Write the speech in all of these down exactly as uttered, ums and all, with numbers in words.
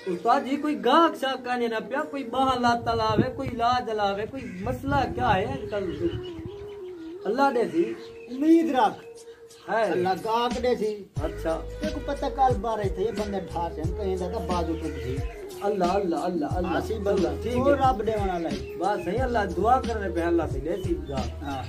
उस्ताद जी कोई गाहक शाक का नहीं ना पिया, कोई बाहर लाता लावे, कोई इलाज लावे, कोई मसला क्या है आजकल? अल्लाह दे सी उम्मीद रख है अल्लाह गाहक दे सी। अच्छा तेरे को पता कल बारह थे ये बंदे ठास हैं कहीं दादा बाजू टूट गई। अल्लाह अल्लाह अल्लाह अल्लाह आसी बल्ला ठीक वो है रब दे वाला लाई। बात सही, अल्लाह दुआ करने पे अल्लाह से ले सी गा। हां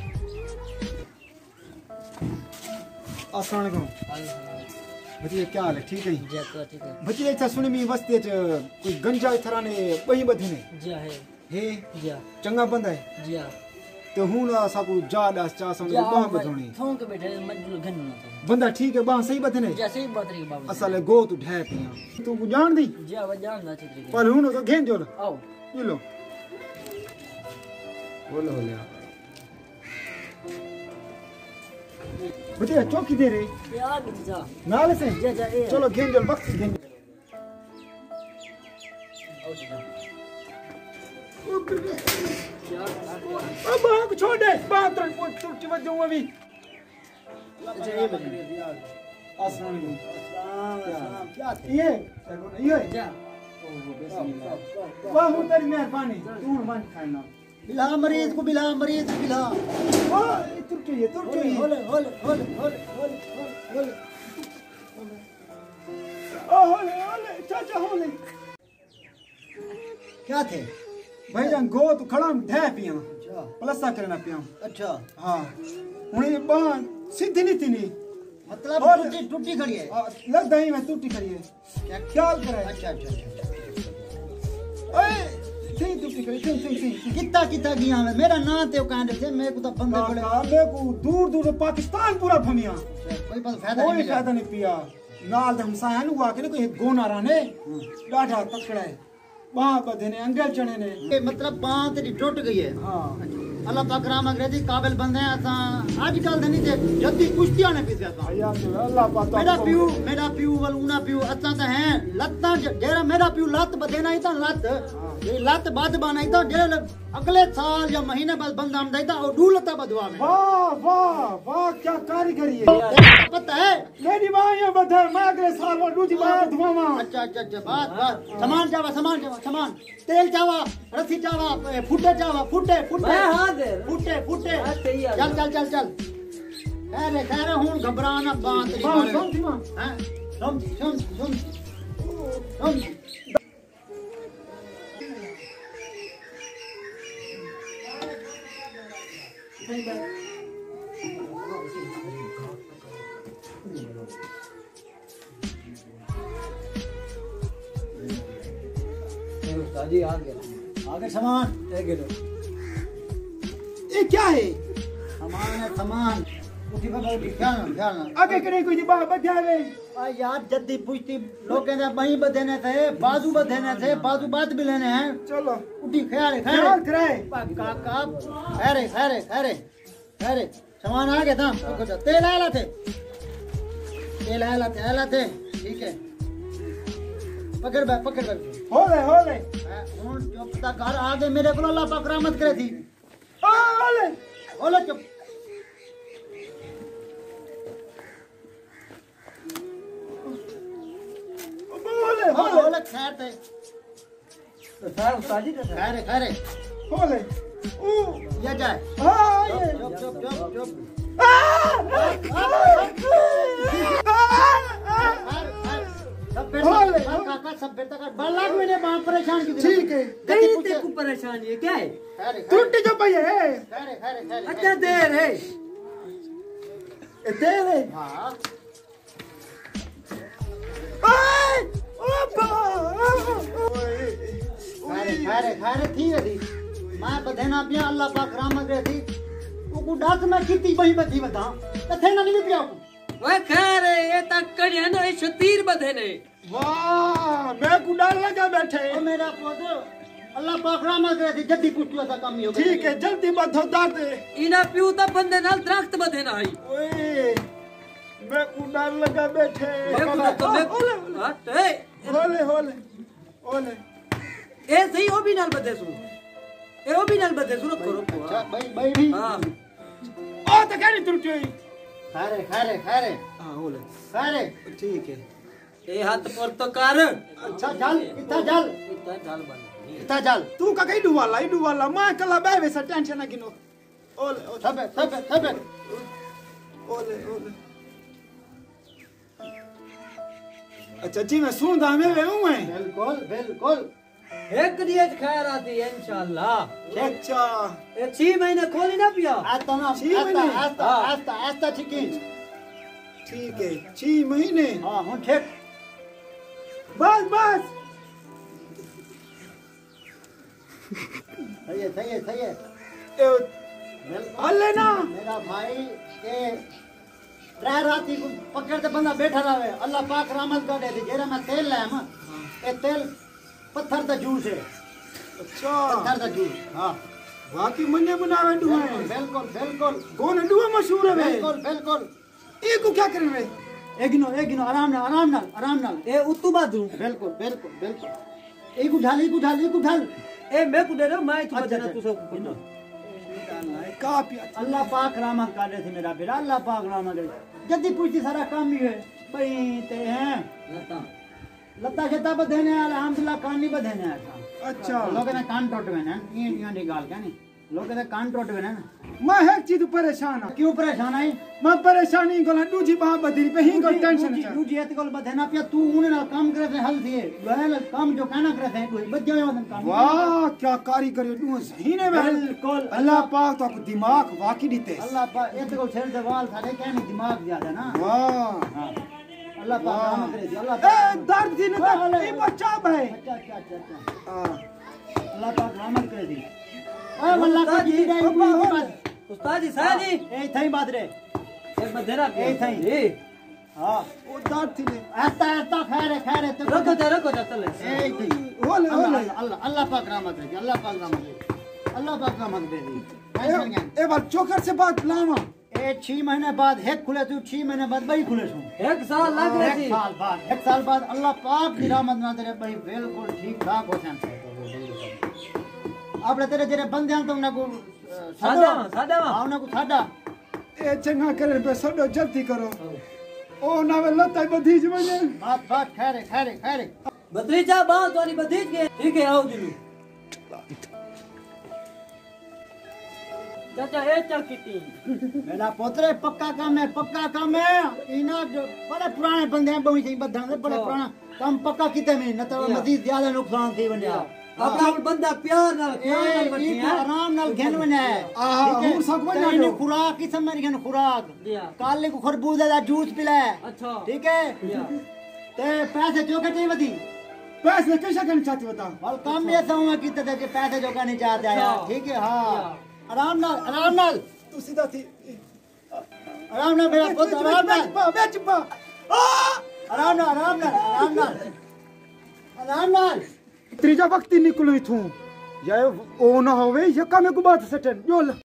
अस्सलाम वालेकुम भतीजे क्या हाल है? ठीक है जी तो ठीक है भतीजे इतना सुनी मी वस्ते च कोई गंजा इथरा ने बही बधी ने जी है हे जी चंगा बंदा है जी तो हूं ना साकू जा दास चा सम बाह बधोनी फोन के बैठे मजदूर घन ना बंदा ठीक है बाह सही बधे ने जैसे ही बात रही बाबू असल गो तू ढे पिया तू को जान दी जी अब जान ना ठीक पर हूं तो घेन जोल आओ ये लो बोलो बोले भतीजे चौकी दे रे यार जा नाले से जा जा ए चलो घेन जोल वक्त घेन आओ जा अब बाह को छोड़ दे बाह तर को टूट वजो अभी अच्छा ये बजे अस्सलाम वालेकुम सलाम क्या ये ये जा वाह हूं तेरी मेहरबानी तू मन खाना बिला मरीज को बिला मरीज को बिला। वाह तुर चाहिए तुर होले चाहिए होले होले होले होले होले होले ओ होले होले चाचा होले क्या थे? भाईजान गो तू खड़ा ढे पिया अच्छा प्लसा करना पिया अच्छा हां हुन ये बाह सीधी नहीं थी मतलब और- टूटी टूटी खड़ी है। लग दही में टूटी खड़ी है क्या ख्याल करे अच्छा अच्छा अच्छा ओए थी टूटी खड़ी थी थी थी कितना कितना गया हमें मेरा ना ते कांड थे मेरे को तो बंदे बड़े काले को दूर दूर पाकिस्तान पूरा घूमिया कोई पर फायदा कोई नहीं मिला। फायदा नहीं पिया नाल दम सायन हुआ के कोई गोना राने डाढ़ा तकड़ा है वहां बधे ने अंगल चढ़े ने ये मतलब बांह तेरी टूट गई है। हां अल्लाह पाक राम अंग्रेजी काबिल बंदे हैं असा आजकल दे नहीं थे जल्दी कुश्तियां ने पीस गया भैया तो अल्लाह पाक मेरा पीऊ मेरा पीऊ वाल ऊना पीऊ असा तो हैं लत्ता जेरा मेरा पीऊ लत बदेना ही था लत ये लत बाद बनाई तो जेरा अगले साल या महीने बाद बंदा हम देता और दू लता बदवा में वाह वाह वाह क्या कारीगरी है तेरे को पता है। मेरी मां ये बधे मैं अगले साल वो दूजी मां धुआवा अच्छा अच्छा अच्छा बात बात सामान जावा सामान जावा सामान तेल जावा रस्सी जावा फुटे जावा फुटे फुटे मैं हाजिर फुटे फुटे हाँ, सही है। चल चल चल चल अरे खैर हूं घबराना बात तेरी मां मारे समझी मां हैं सुन सुन सुन सुन उस्ताद जी आ गया आगे सामान एक गिरो ये क्या है सामान है सामान उठी बाबा उठी ख्याल ना ख्याल ना आगे करे कोई बाह बजावे आ यार जद्दी पूछती लोग कहते हैं वहीं बधेने थे बाजू बधेने थे बाजू बात भी लेने हैं चलो उठी ख्याल है ख्याल ख्याल करे काका खैरे खैरे खैरे खैरे सामान आ गया था रुको जा तेल आला थे तेल आला थे आला थे ठीक है पकड़ बैठ पकड़ बैठ होले होले हूं चुप ता घर आ गए मेरे को अल्लाह पाक रहमत करे थी होले बोलो चुप होले बोलो बोलो खैर थे तो साहब उस्ताद जी का खैरे खैरे होले ओ ये जाए हां ये चुप चुप चुप चुप सब बेटा काका सब बेटा का बड़ लाख मैंने बाहर परेशान की ठीक है कहीं ते को परेशानी है क्या है? खैरे टूट जो पई है खैरे खैरे खैरे अच्छा देर है ए देर है हां ओए ओ बा खैरे खैरे खैरे थी रे मैं बधेना पिया अल्लाह पाक रहमत करे थी वो को डाक में कितनी बही बधी बता कथे ना नहीं पिया को वे खैर ये तक कड़िया ना ये शतीर बधे ने वाह मैं को डर लगा बैठे ओ मेरा पोतो अल्लाह पाक रहमत करे थी जल्दी कुछ था काम ही हो ठीक है जल्दी बधो दर्द इना पियो ता बंदे नाल दरख्त बधे ना आई ओए मैं को डर लगा बैठे देखो तो मैं होले हट ए होले होले होले ए सही ओ भी नाल बधे सु ए ओ भी नाल बधे सु रुको रुको अच्छा भाई भाई भी हां ओ तो कहनी टूटी हुई खैरे खैरे खैरे हां होले खैरे ठीक है ए हाथ पर तो कर अच्छा चल इतना चल इतना चाल बन इतना चल तू का कई डुवाला ई डुवाला मैं कला बे सा टेंशन ना गिनो ओले ओले सबे सबे सबे ओले ओले अच्छा जी मैं सुनदा में वे हूं मैं बिल्कुल बिल्कुल एक दियत खैर आती है इंशाल्लाह अच्छा ए छह महीने खोली ना पिया आता ना छी आता महीने? आता हाँ। आता आता ठीक है ठीक है छह महीने हां हूं ठीक बस बस सही है सही है सही है ए, बिल्कुल हल्ले ना मेरा भाई ये त्रै राती को पकड़ ते बंदा बैठा रहे अल्लाह पाक रहमत कर दे जेरा मैं तेल लाया हां ए तेल पत्थर दा जूस है अच्छा पत्थर दा जूस हां वाकई मन्ने बनावे डुआ बिल्कुल बिल्कुल कौन डुआ मशहूर है बे बिल्कुल बिल्कुल ए को क्या करे बे एगिनो एगिनो आराम नाल आराम नाल आराम नाल ए उतु बादू बिल्कुल बिल्कुल बिल्कुल एक उठा ले एक उठा ले एक उठा ले ए मैं कुदे रो मैं तू अच्छा, बजना अच्छा। तू सब कुनो का पिया अल्लाह पाक रहमत कर दे थे मेरा बेटा अल्लाह पाक रहमत करे जल्दी पूछती सारा काम ही है भाई ते हैं लता लता शता बधने आला अल्हम्दुलिल्लाह कान नहीं बधने आला अच्छा लोग ने कान टूट गए ना ये ये दी गाल क्या नहीं लोग ने कान टूट गए ना मैं एक चीज परेशान हूं क्यों परेशान है मैं परेशानी गोला दूजी बाह बदली पे ही को टेंशन है तू जीत को बधना पिया तू उन ना काम करे थे हल थी गहल काम जो कहना करे थे कोई बच जाए वतन काम वाह क्या कारीगरी डुआ सही ने बे बिल्कुल अल्लाह पाक तो दिमाग वाकई दीते अल्लाह पाक ये तो छेड़ दे वाल सारे क्या नहीं दिमाग ज्यादा ना वाह हां अल्लाह पाक रहमत करे अल्लाह ए पाक दर्द दिन तो ई बच्चा भाई अच्छा अच्छा अच्छा अच्छा हां अल्लाह पाक रहमत करे दी ओए वल्लाह का जी दे उस्ताद जी सानी ए थई बात रे एक बधना ए थई ए हां ओ दर्द थी ऐसा ऐसा खैर है खैर है रखो जा रखो जा चले ए थई ओले अल्लाह ओले अल्लाह अल्लाह पाक रहमत करे अल्लाह पाक रहमत करे अल्लाह पाक रहमत करे दी टेंशन क्या ए बार चोकर से बात लावा ए छह महीने बाद एक खुले तू छह महीने बाद बई खुले सू एक साल लग एक रही साल बाद एक साल बाद अल्लाह पाक की रहमत ना तेरे भाई बिल्कुल ठीक ठाक हो जाए आपने तेरे जेरे बंदे हैं तो उन्हें को सादा सादा हाँ उन्हें को सादा ए चंगा करे पे सडो जल्दी करो ओ ना वे लता बधी ज वने बात बात खैर है खैर है खैर है बदरीचा बां तोरी बदीज के ठीक है आओ दिलू चाचा ए चल किटी मेरा पोतरे पक्का काम है पक्का काम है इना जो बड़े पुराने बंदे हैं बहु सही बंदे हैं बड़े पुराना काम पक्का किते में न तो मजीद ज्यादा नुकसान थी बने अपना बंदा प्यार नाल प्यार नाल बैठी ए है आराम नाल घेन बने आहा, हूं सब बना इन दो। खुराक की समझ गए खुराक दिया काले को खरबूजा दा जूस पिला अच्छा ठीक है दिया ते पैसे जो कटे वदी पैसे कैसे करना चाहते बता और काम ये समझ कि ते के पैसे जो का नहीं चाहते यार अच्छा। ठीक है हां आराम नाल आराम नाल तू सीधा थी आराम नाल मेरा पुत्र आराम नाल बा बेच बा आ आराम नाल आराम नाल आराम नाल आराम नाल त्रीजा वक्त ही निकलो इथों या ओ ना होवे या काम को बात सटन जो